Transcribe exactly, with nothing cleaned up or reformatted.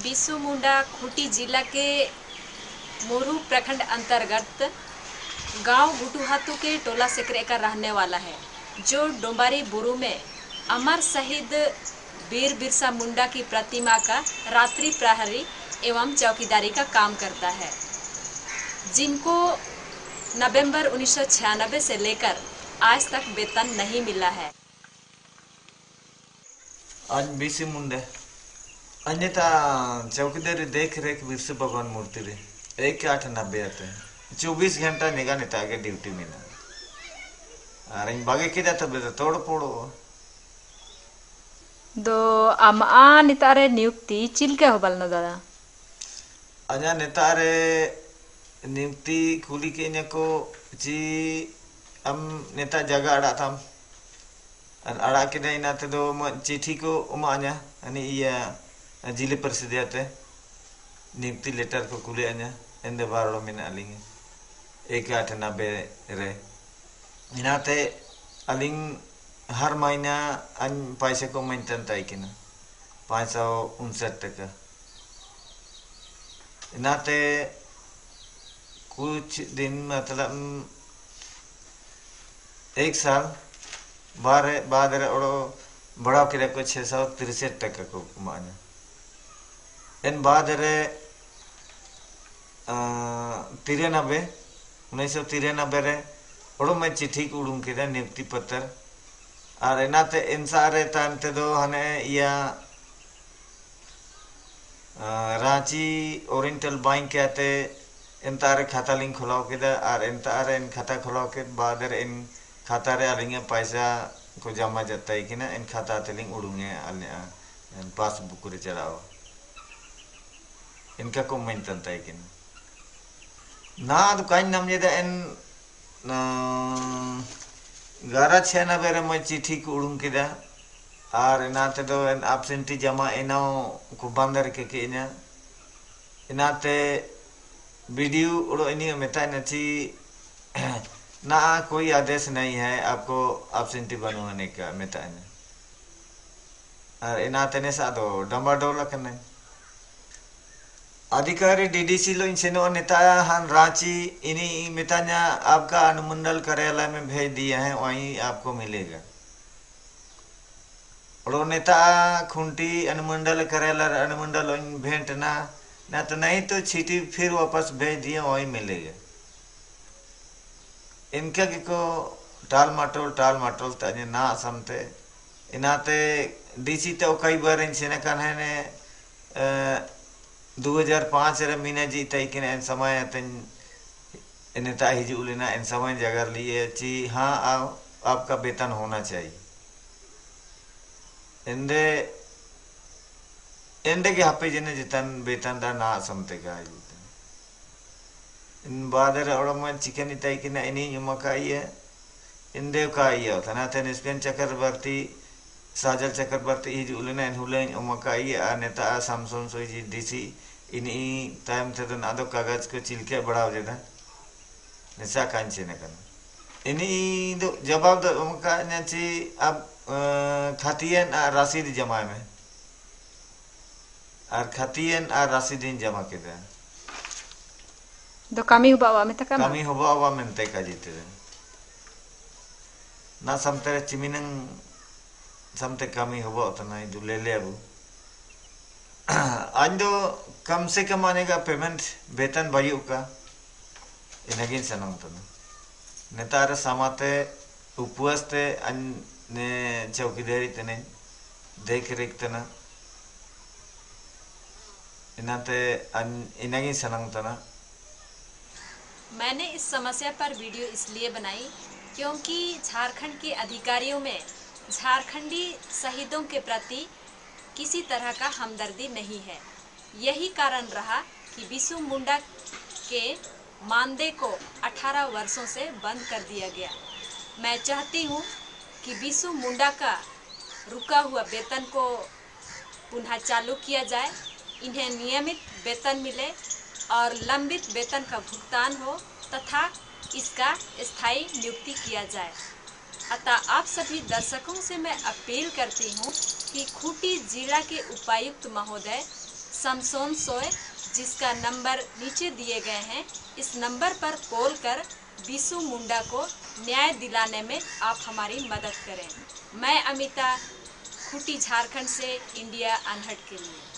बिशु मुंडा खूंटी जिला के मुरहू प्रखंड अंतर्गत गांव गुटुहातु के टोला सेकरे का रहने वाला है, जो डोंबारी बुरु में अमर शहीद वीर बिरसा मुंडा की प्रतिमा का रात्रि प्रहरी एवं चौकीदारी का काम करता है, जिनको नवंबर उन्नीस सौ छियानवे से लेकर आज तक वेतन नहीं मिला है। आज बीसी मुंडे अन्यथा चौकीदारी देख रेख बिरसा भगवान मूर्ति रे एक आठ नब्बे आते हैं चौबीस घंटा निगाह नेता के ड्यूटी में ना अरे बागे किधर तब तोड़ पोड़ो दो अमा नेतारे नियुक्ति चिल्के हो बलनो दादा अजा नेतारे नियुक्ति कुली के ने को जी हम नेता जगह अड़ा थम अड़ा के नहीं नाते दो चिट्ठी को उमान्या अनि ये जिले परिषद आते नियुक्ति लेटर को कुले अन्या इंदे बारों में नालिंगे एक आठ नब्बे रे इनाते अलिंग हर महीना अन पैसे को मेंटेन ताई किना पाँच सौ उनसठ टका इनाते कुछ दिन मतलब एक साल बारह बाद रे ओड़ो बड़ा किरे को छः सौ तिरसठ टका को माना इन बाद रे तिरानबे उन्नीस सौ तिरानबे रे ओड़ो मैं चिट्ठी को उड़ूं किदा नियुक्ति पत्र और इनाते इंसारे ताम ते दो हने या रांची ओरिएंटल बैंक के आते इन तारे खाता लिंक खुलाओ किदा और इन तारे इन खाता खुलाओ के बाद रे इन खाता रे आलिंगे पैसा को जमा जाता है कि ना इन खाता ते लिंक उड़ूंगे आलिया पासबुक रे चलाओ इनका को मेंटेन ताई कि ना ना तो कहीं नाम ये इन ग्यारह छः नब्बे रे मैं चिट्ठी को उड़ूं किदा और इनाते दो इन एब्सेंटी जमा इनो को बंदर के के इना इनाते वीडियो उड़ो इन्हीं मिता नची ना कोई आदेश नहीं है आपको एब्सेंटी बनवाने का मिता ने और इनाते ने सादो डंबा डोला करने अधिकारी डीडीसी लो इन सेनो नेता हन रांची इन्हीं मितान्या आपका अनुमंडल कार्यालय में भेज दिया है, वहीं आपको मिलेगा। और नेता खूंटी अनुमंडल कार्यालय अनुमंडल भेंट ना ना तो नहीं तो चिट्ठी फिर वापस भेज दिए, वहीं मिलेगा। इनका को टाल मटोल टाल मटोल तने ना समते इनाते डीसी तो कई बार इन सेना कन है ने दो हज़ार पाँच रे मीना जी तई के इन समय तन नेता हिजू लेना इन समय जगह लिए ची हाँ आप, आपका वेतन होना चाहिए इंदे इंदे के हापे जिन्हें जितन वेतन दा ना समते का इन बादर और मन चिकन तई के ना इन्हीं युमा का ये इंदे का ये होता ना तेन स्पेन चक्रवर्ती साजल चक्रवर्ती हिजू लेना इन हुले युमा का ये नेता सैमसन सोई जी डीसी इन्हीं टाइम थे तो ना दो कागज को चिलके बढ़ाव देता निशा कांचे ने करना इन्हीं दो जवाब दो उनका नची अब खातियन रसीद जमा में और खातियन रसीदीन जमा के दे दो कमी हुआ हुआ में तक कमी हुआ हुआ में तक का जीते दे ना समते चिमिनंग समते कमी हुआ तो ना इधर ले ले अबू आज दो कम से कम आने का पेमेंट वेतन बायु का इन्हें सनम तो नेतार समाते उपवास ते अन्य चौकीदारी तने देख रेख तना इनाते इन्हें सनम तना। मैंने इस समस्या पर वीडियो इसलिए बनाई क्योंकि झारखंड के अधिकारियों में झारखंडी शहीदों के प्रति किसी तरह का हमदर्दी नहीं है। यही कारण रहा कि बिशु मुंडा के मानदेय को अठारह वर्षों से बंद कर दिया गया। मैं चाहती हूँ कि बिशु मुंडा का रुका हुआ वेतन को पुनः चालू किया जाए, इन्हें नियमित वेतन मिले और लंबित वेतन का भुगतान हो तथा इसका स्थायी नियुक्ति किया जाए। अतः आप सभी दर्शकों से मैं अपील करती हूँ कि खूंटी जिला के उपायुक्त महोदय समसोन सोए, जिसका नंबर नीचे दिए गए हैं। इस नंबर पर कॉल कर बिशु मुंडा को न्याय दिलाने में आप हमारी मदद करें। मैं अमिता, खूंटी झारखंड से, इंडिया अनहट के लिए।